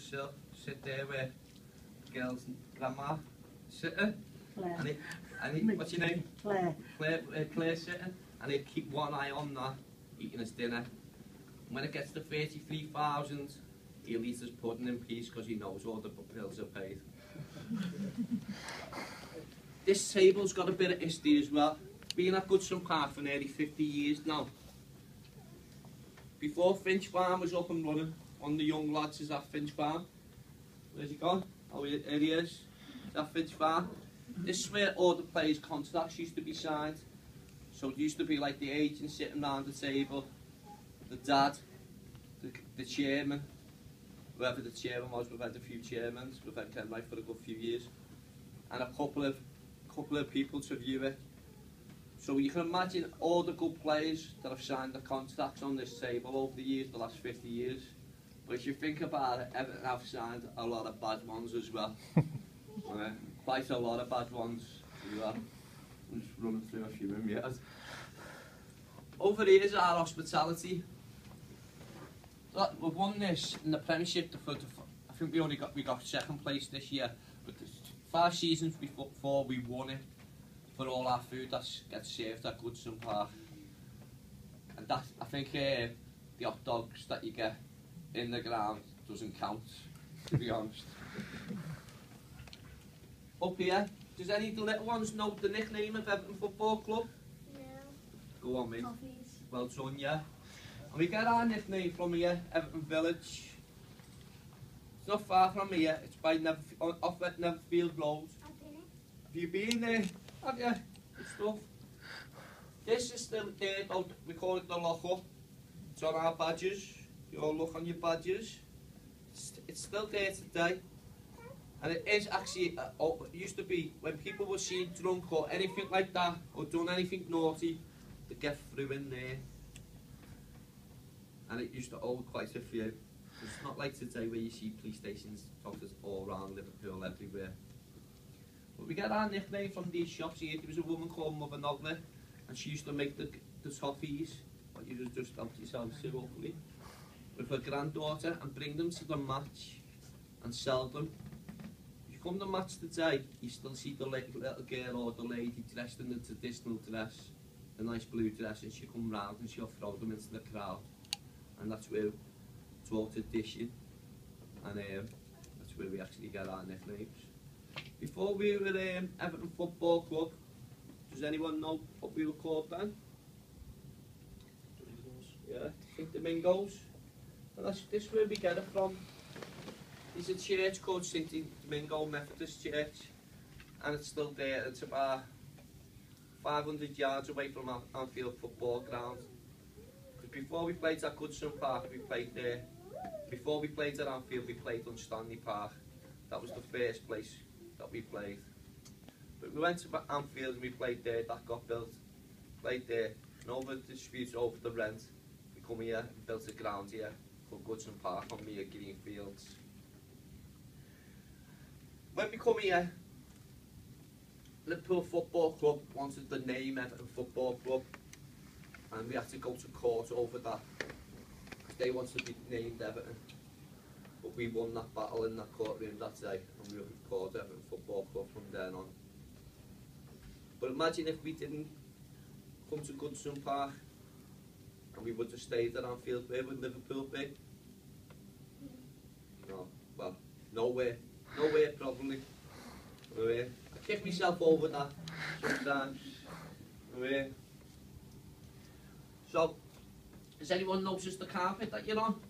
windowsill, sit there where the girls and grandma sitting. Claire. What's your name? Claire. Claire sitting. And he'd keep one eye on that, eating his dinner. And when it gets to 33,000, he'll eat his pudding in peace because he knows all the bills are paid. This table's got a bit of history as well. It's been at Goodison Park for nearly 50 years now. Before Finch Farm was up and running, one of the young lads is at Finch Farm. Where's he gone? Oh, here he is. It's at Finch Farm. This is where all the players' contracts used to be signed. So it used to be like the agent sitting round the table, the dad, the chairman, whoever the chairman was. We've had a few chairmans. We've had Ken Wright for a good few years, and a couple of people to view it. So you can imagine all the good players that have signed the contracts on this table over the years, the last 50 years. But if you think about it, Everton have signed a lot of bad ones as well. Quite a lot of bad ones as well. I'm just running through a few of them, yes. Over here is our hospitality. We've won this in the Premiership. I think we got second place this year. But 5 seasons before we won it for all our food that gets served at Goodison Park. And that, I think the hot dogs that you get in the ground doesn't count, to be honest. Up here, does any of the little ones know the nickname of Everton Football Club? No. Go on, mate. Coffees. Well done, yeah. And we get our nickname from here, Everton Village. It's not far from here. It's by off at Neverfield Road. I've been it. Have you been there? Have you? Good stuff. This is still there, we call it the lock-up. It's on our badges. You all look on your badges. It's still there today. And it is actually, it used to be, when people were seen drunk or anything like that, or done anything naughty, to get through in there. And it used to hold quite a few. It's not like today where you see police stations, doctors all around Liverpool, everywhere. But we get our nickname from these shops here. There was a woman called Mother Nogler, and she used to make the toffees, what you just helped yourself to, hopefully, with her granddaughter, and bring them to the match and sell them. If you come to match today, you still see the little girl or the lady dressed in the traditional dress, a nice blue dress, and she'll come round and she'll throw them into the crowd. And that's where it's all tradition, and that's where we actually get our nicknames. Before we were Everton Football Club, does anyone know what we were called then? Yeah, St Domingos. And this is where we get it from. There's a church called St Domingo Methodist Church, and it's still there. It's about 500 yards away from our Anfield football ground. Before we played at Goodison Park, we played there. Before we played at Anfield, we played on Stanley Park. That was the first place that we played. But we went to Anfield and we played there. That got built. Played there. And over the disputes over the rent, we come here and built a ground here called Goodison Park on Mere Green Fields. When we come here, Liverpool Football Club wanted the name Everton Football Club, and we had to go to court over that because they wanted to be named Everton. But we won that battle in that courtroom that day, and we were called Everton Football Club from then on. But imagine if we didn't come to Goodison Park and we would have stayed at Anfield. Where would Liverpool be? No, well, nowhere. Nowhere, probably. Nowhere. I kick myself over that sometimes. Nowhere. So, has anyone noticed the carpet that you're on?